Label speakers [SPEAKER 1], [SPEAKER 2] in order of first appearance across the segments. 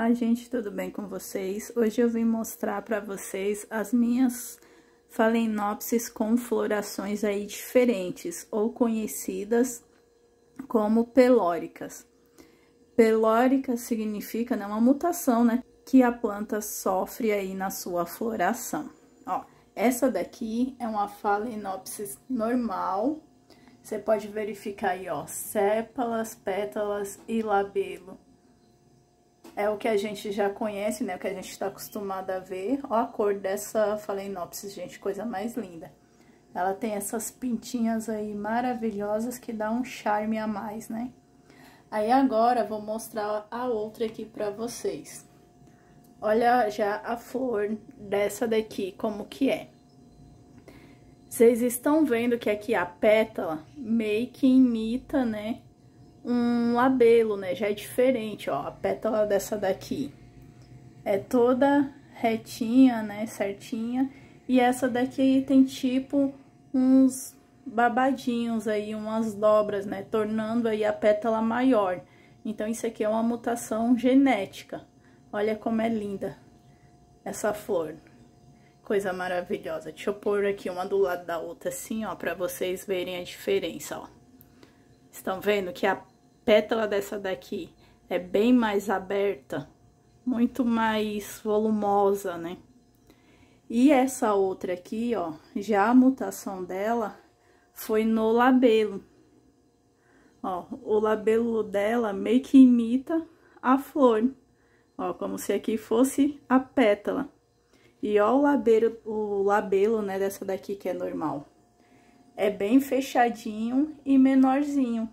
[SPEAKER 1] Olá, gente, tudo bem com vocês? Hoje eu vim mostrar para vocês as minhas Phalaenopsis com florações aí diferentes, ou conhecidas como pelóricas. Pelórica significa, né, uma mutação, né, que a planta sofre aí na sua floração. Ó, essa daqui é uma Phalaenopsis normal. Você pode verificar aí, ó, sépalas, pétalas e labelo. É o que a gente já conhece, né? O que a gente está acostumado a ver. Ó a cor dessa Phalaenopsis, gente, coisa mais linda. Ela tem essas pintinhas aí maravilhosas que dá um charme a mais, né? Aí agora vou mostrar a outra aqui pra vocês. Olha já a flor dessa daqui, como que é. Vocês estão vendo que aqui a pétala meio que imita, né, um labelo, né? Já é diferente, ó. A pétala dessa daqui é toda retinha, né? Certinha. E essa daqui tem tipo uns babadinhos aí, umas dobras, né? Tornando aí a pétala maior. Então, isso aqui é uma mutação genética. Olha como é linda essa flor. Coisa maravilhosa. Deixa eu pôr aqui uma do lado da outra assim, ó, pra vocês verem a diferença, ó. Estão vendo que a pétala dessa daqui é bem mais aberta, muito mais volumosa, né? E essa outra aqui, ó, já a mutação dela foi no labelo. Ó, o labelo dela meio que imita a flor. Ó, como se aqui fosse a pétala. E ó o labelo, né, dessa daqui que é normal. É bem fechadinho e menorzinho.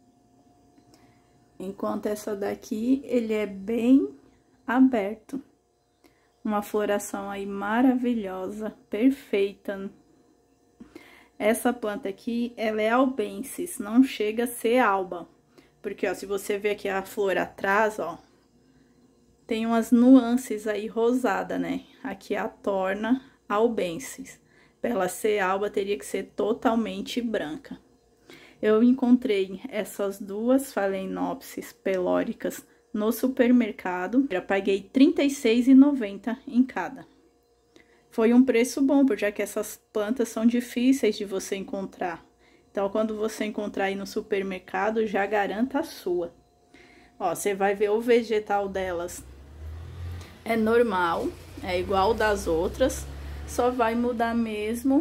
[SPEAKER 1] Enquanto essa daqui, ele é bem aberto. Uma floração aí maravilhosa, perfeita. Essa planta aqui, ela é albensis, não chega a ser alba. Porque, ó, se você ver aqui a flor atrás, ó, tem umas nuances aí rosada, né? Aqui a torna albensis. Para ela ser alba, teria que ser totalmente branca. Eu encontrei essas duas Phalaenopsis pelóricas no supermercado. Já paguei R$ 36,90 em cada. Foi um preço bom, já que essas plantas são difíceis de você encontrar. Então, quando você encontrar aí no supermercado, já garanta a sua. Ó, você vai ver o vegetal delas. É normal, é igual das outras, só vai mudar mesmo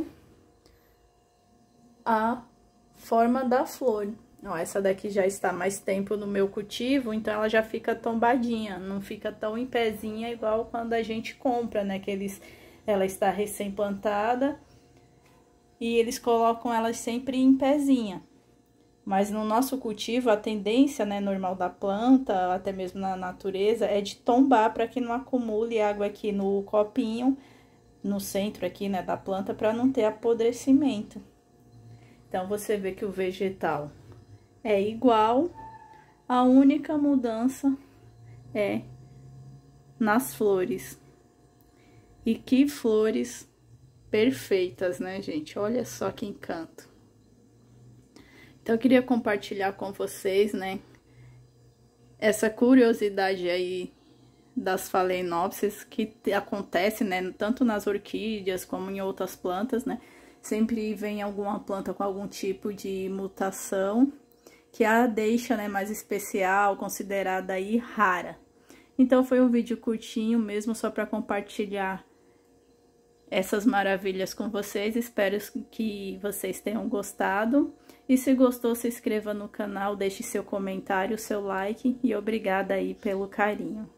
[SPEAKER 1] a forma da flor. Ó, essa daqui já está mais tempo no meu cultivo, então ela já fica tombadinha, não fica tão em pezinha igual quando a gente compra, né? Ela está recém-plantada e eles colocam ela sempre em pezinha. Mas no nosso cultivo, a tendência, né, normal da planta, até mesmo na natureza, é de tombar para que não acumule água aqui no copinho, no centro aqui, né, da planta, para não ter apodrecimento. Então, você vê que o vegetal é igual, a única mudança é nas flores. E que flores perfeitas, né, gente? Olha só que encanto. Então, eu queria compartilhar com vocês, né, essa curiosidade aí das Phalaenopsis que acontece, né, tanto nas orquídeas como em outras plantas, né, sempre vem alguma planta com algum tipo de mutação que a deixa, né, mais especial, considerada aí rara. Então, foi um vídeo curtinho mesmo, só para compartilhar essas maravilhas com vocês. Espero que vocês tenham gostado. E se gostou, se inscreva no canal, deixe seu comentário, seu like e obrigada aí pelo carinho.